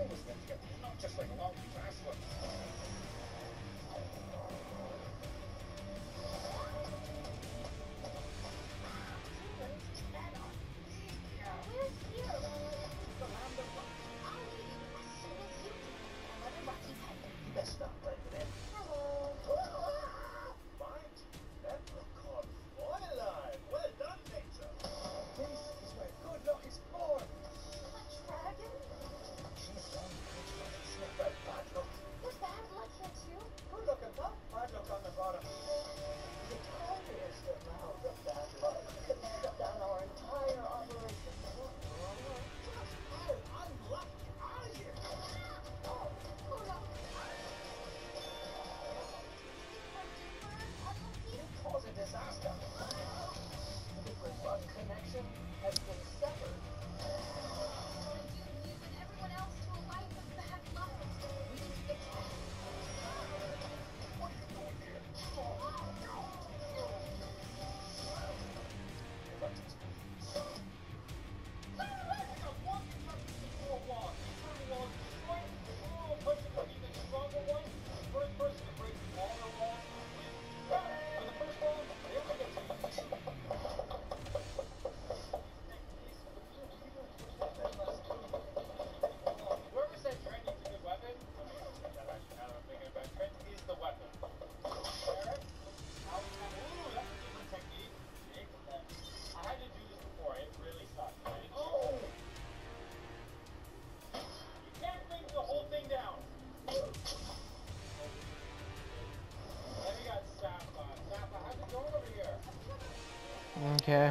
Okay.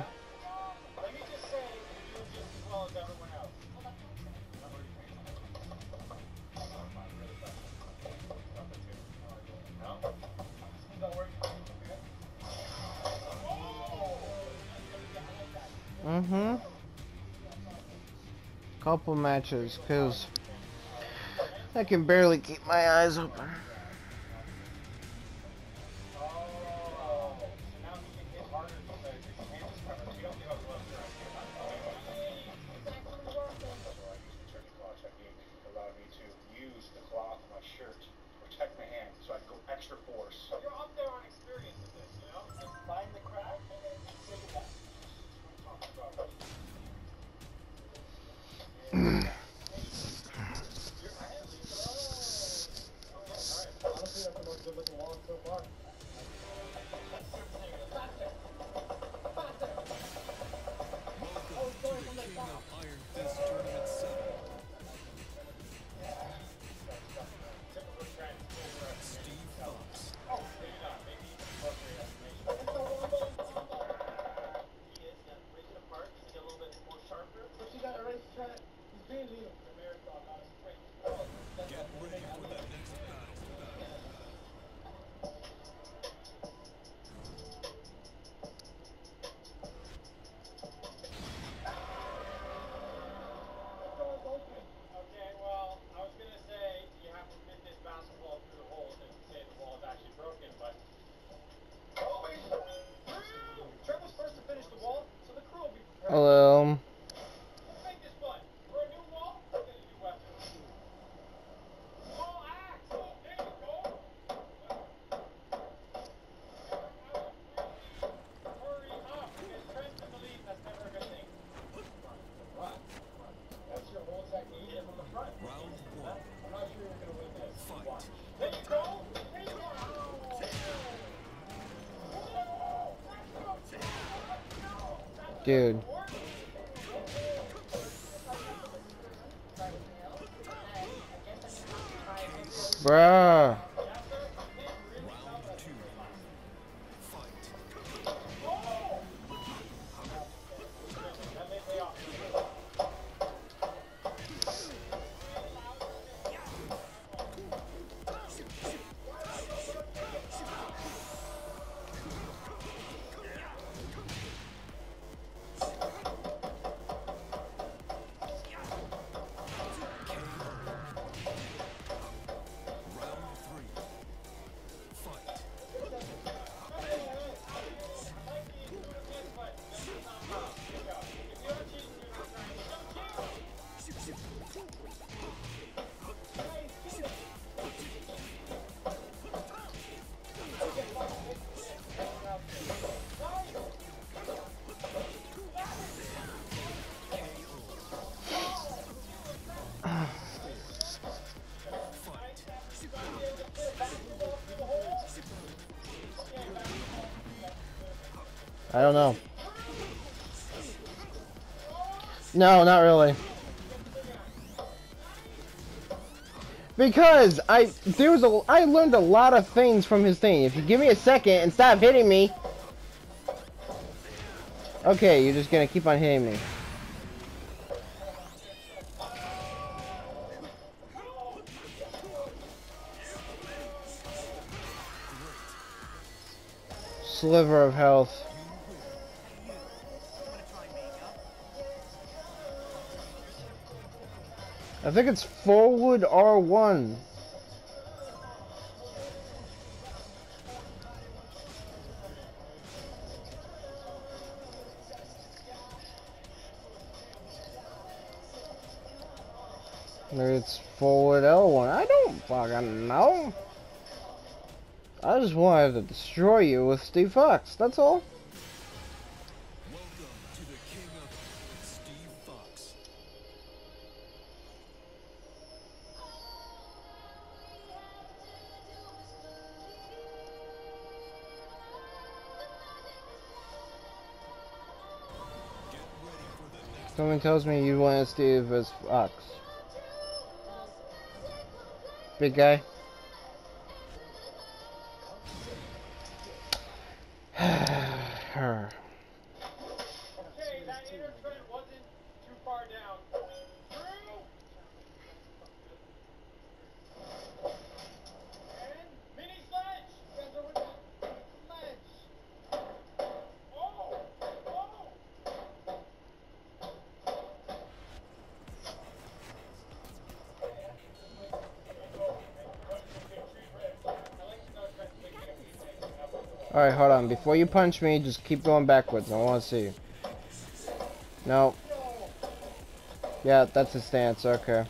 Mm-hmm. Couple matches, because I can barely keep my eyes open. Hello. Dude. Bruh. I don't know. No, not really. Because I learned a lot of things from his thing. If you give me a second and stop hitting me. Okay, you're just gonna keep on hitting me. Sliver of health. I think it's forward R1. Maybe it's forward L1. I don't fucking know. I just wanted to destroy you with Steve Fox. That's all. Welcome to the King of Steve Fox. Get ready for the next. Someone tells me you want Steve as Fox. Big guy. Her. Okay, that inner thread wasn't too far down. Through. And mini sledge. You guys are with the sledge. Oh! Oh! Alright, hold on. Before you punch me, just keep going backwards. I want to see you. No. Yeah, that's his stance. Okay.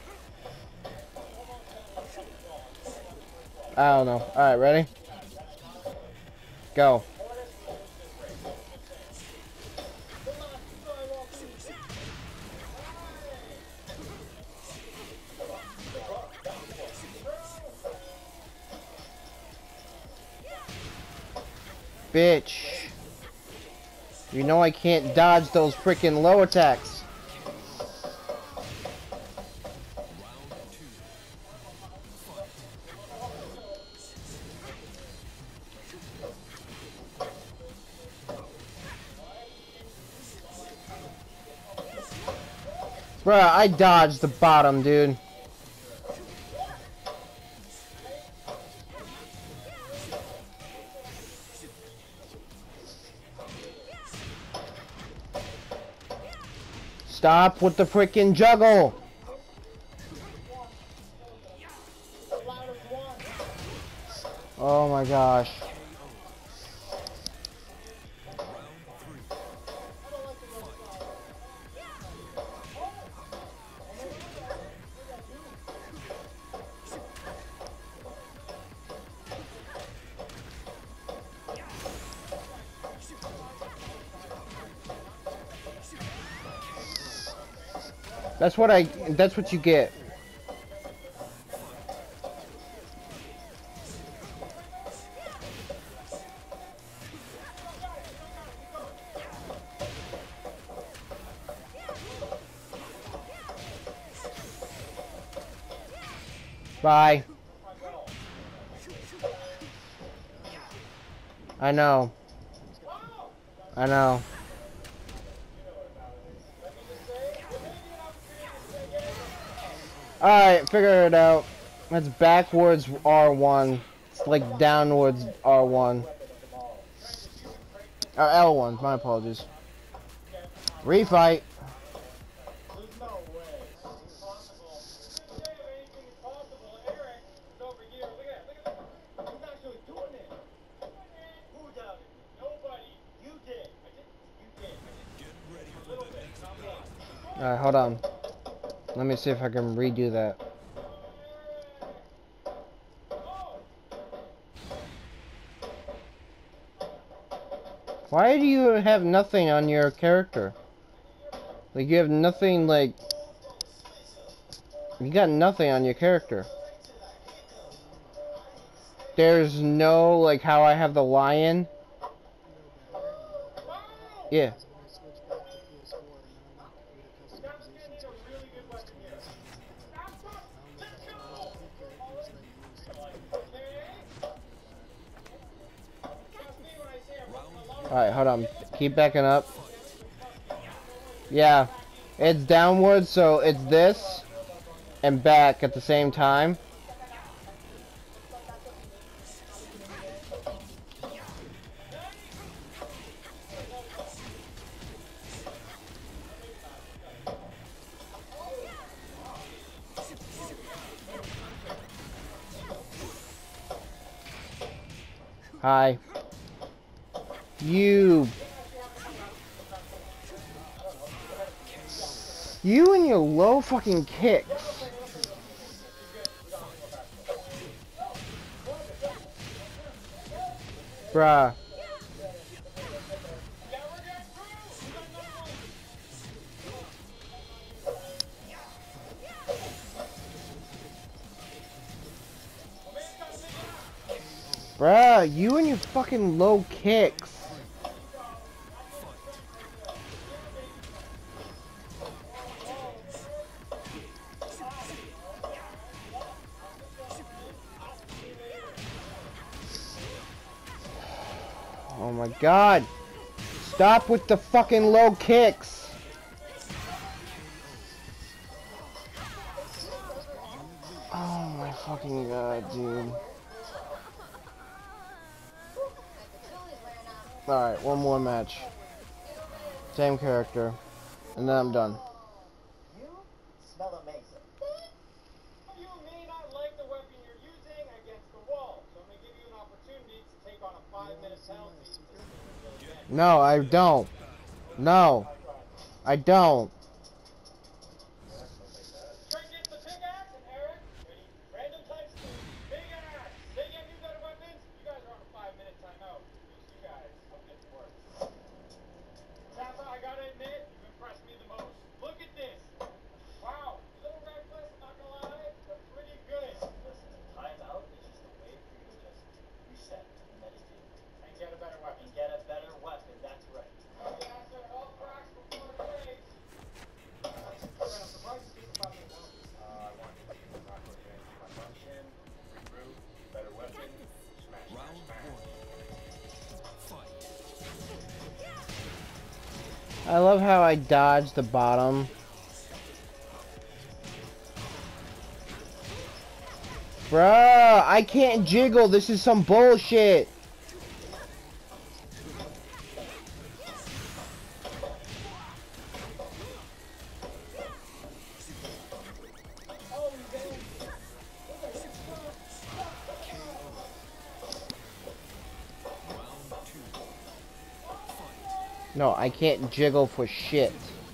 I don't know. Alright, ready? Go. Bitch. You know I can't dodge those freaking low attacks. Bruh, I dodged the bottom, dude. Stop with the freaking juggle! Oh my gosh. That's what you get. Bye. I know. I know. Alright, figure it out. That's backwards R1. It's like downwards R1. Or L1, my apologies. Refight. Alright, hold on. Let me see if I can redo that. Why do you have nothing on your character? Like, you have nothing, like... You got nothing on your character. There's no, like, how I have the lion. Yeah. So when I switch back to PS4 and then unlock the customization Scott's getting a tools, really good weapon here. I Stop, stop, only let's got go! one of the few characters that I use to play. Okay. Trust me when I say I'm alone. Alright, hold on. Keep backing up. Yeah. It's downward, so it's this and back at the same time. Hi. You and your low fucking kicks. Bruh. Bruh, you and your fucking low kicks. Oh my god. Stop with the fucking low kicks. Oh my fucking god, dude. Alright, one more match. Same character. And then I'm done. You smell amazing. What do you mean I like the weapon you're using against the wall? So I'm going to give you an opportunity to take on a 5-minute penalty. No, I don't. No. I don't. Trinket the pickaxe and Eric. Ready? Random types. Big axe. They get you better weapons. You guys are on a 5-minute timeout. You guys, I'll get to work. Tapa, I gotta admit, you've impressed me the most. Look at this. Wow, little reckless, not gonna lie, but pretty good. Listen, timeout is just a way for you to just reset, meditate, and get a better weapon. That's right. Okay, after all cracks before the race. I'm surprised you didn't pop me down. I want to see the macro change my function, regroup, better weapon, smash, Round smash, one. Fight. I love how I dodged the bottom. Bruh, I can't jiggle. This is some bullshit. No, I can't jiggle for shit.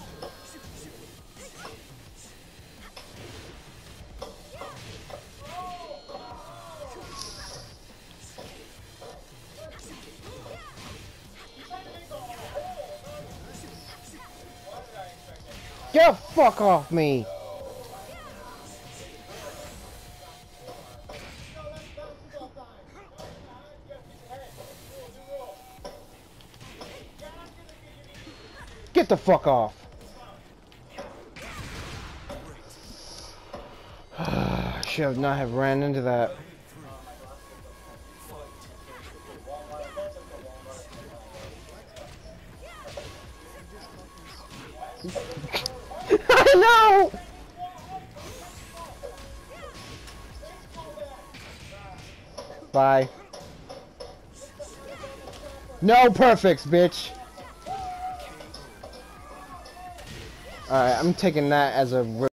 Get the fuck off me! Get the fuck off! Should not have ran into that. I know! Bye. No perfects, bitch. Alright, I'm taking that as a